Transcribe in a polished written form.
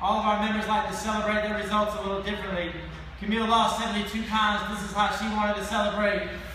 All of our members like to celebrate their results a little differently. Camille lost 72 pounds. This is how she wanted to celebrate.